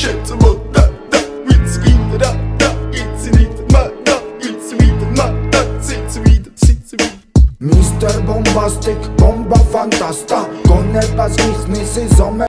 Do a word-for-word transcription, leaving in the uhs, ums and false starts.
schätze mal da, da, willst du wieder da, da, jetzt wieder mal da, jetzt wieder mal da, sitze wieder, sitze wieder. Mister Bombastic, bomba fantasta, con el pas ich ni si